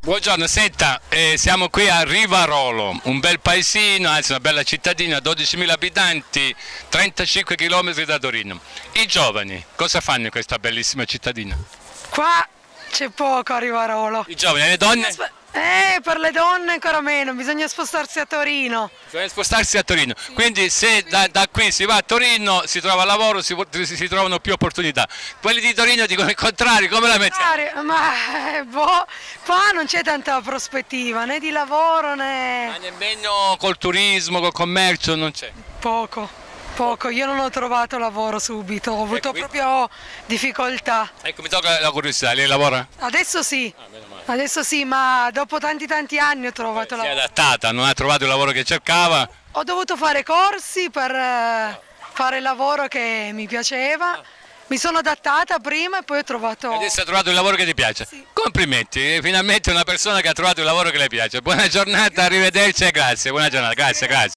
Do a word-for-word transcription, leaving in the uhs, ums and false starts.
Buongiorno, senta, eh, siamo qui a Rivarolo, un bel paesino, anzi una bella cittadina, dodicimila abitanti, trentacinque chilometri da Torino. I giovani cosa fanno in questa bellissima cittadina? Qua c'è poco a Rivarolo. I giovani e le donne? Eh, per le donne ancora meno, bisogna spostarsi a Torino. Bisogna spostarsi a Torino, quindi se da, da qui si va a Torino si trova lavoro, si, si, si trovano più opportunità. Quelli di Torino dicono il contrario, come la mettiamo? Ma eh, boh, qua non c'è tanta prospettiva, né di lavoro né... Ma nemmeno col turismo, col commercio non c'è? Poco. Poco, io non ho trovato lavoro subito, ho avuto ecco, proprio difficoltà. Ecco, mi tocca la curiosità, lei lavora? Adesso sì, Ah, meno male. adesso sì, ma dopo tanti tanti anni ho trovato Si è lavoro. adattata, non ha trovato il lavoro che cercava? Ho dovuto fare corsi per eh, fare il lavoro che mi piaceva, mi sono adattata prima e poi ho trovato... Adesso ha trovato il lavoro che ti piace? Sì. Complimenti, finalmente una persona che ha trovato il lavoro che le piace. Buona giornata, arrivederci e grazie, buona giornata, grazie, grazie.